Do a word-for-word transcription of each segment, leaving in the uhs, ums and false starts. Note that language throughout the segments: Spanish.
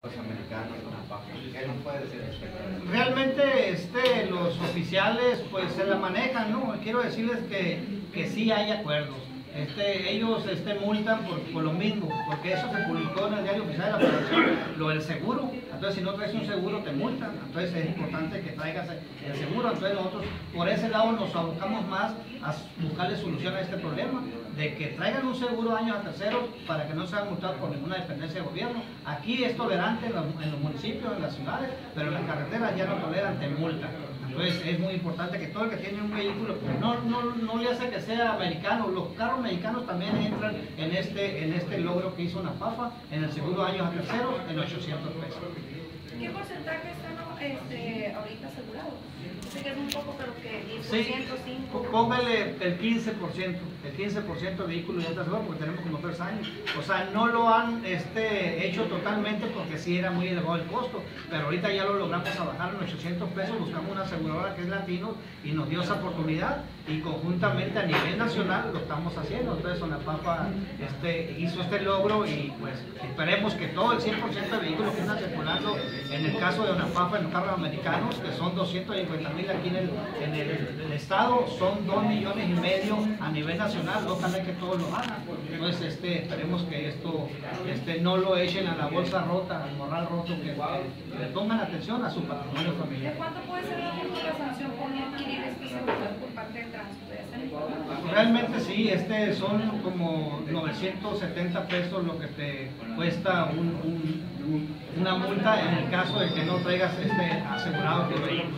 los americanos, ¿qué nos puede decir respecto a eso? Realmente este, los oficiales pues se la manejan, ¿no? Quiero decirles que, que sí hay acuerdos. Este, ellos este, multan por, por lo mismo, porque eso se publicó en el diario oficial de la Federación, lo del seguro. Entonces, si no traes un seguro, te multan. Entonces, es importante que traigas el seguro. Entonces, nosotros por ese lado nos abocamos más a buscarle solución a este problema, de que traigan un seguro de daños a terceros para que no sean multados por ninguna dependencia de gobierno. Aquí es tolerante en los, en los municipios, en las ciudades, pero en las carreteras ya no toleran, te multan. Entonces es muy importante que todo el que tiene un vehículo, no, no, no le hace que sea americano, los carros mexicanos también entran en este, en este logro que hizo Napafa, en el seguro de daños a terceros, en ochocientos pesos. ¿Qué porcentaje están este, ahorita asegurados? Sé que es un poco, pero que diez por Sí, ciento, cinco por ciento. póngale el quince por ciento, el quince por ciento de vehículos ya está asegurado porque tenemos como tres años. O sea, no lo han este, hecho totalmente porque sí era muy elevado el costo, pero ahorita ya lo logramos a bajar en ochocientos pesos, buscamos una aseguradora que es Latino y nos dio esa oportunidad y conjuntamente a nivel nacional lo estamos haciendo. Entonces Sonapapa este, hizo este logro y pues esperemos que todo el cien por ciento de vehículos que están circulando, en el caso de Sonapapa en los carros americanos, que son doscientos cincuenta mil aquí en el, en el, el estado, son dos millones y medio a nivel nacional, ojalá que todos lo hagan. Entonces este, esperemos que esto este, no lo echen a la bolsa rota, al morral roto, que, que le pongan atención a su patrimonio ¿De familiar. cuánto puede ser la sanción por no adquirir este seguro por parte del tránsito? ¿Ya está informado? Realmente sí, este son como novecientos setenta pesos lo que te cuesta un, un, un, una multa en el caso de que no traigas este asegurado tu vehículo.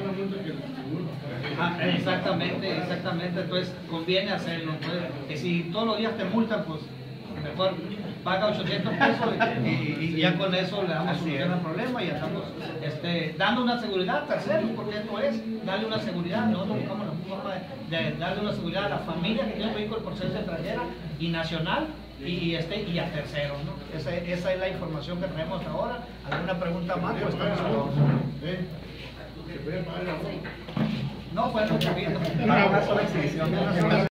Ah, exactamente, exactamente, entonces conviene hacerlo. Entonces, que si todos los días te multan, pues mejor paga ochocientos pesos y, y, y ya con eso le damos solución al problema y estamos este, dando una seguridad tercero, porque esto es darle una seguridad. Nosotros buscamos la forma de, de darle una seguridad a la familia que tiene un vehículo por ser extranjera y nacional y, este, y a terceros, ¿no? Esa, esa es la información que traemos hasta ahora. ¿Alguna pregunta más? Pues estamos a todos. No, pues no, Nada más una exhibición.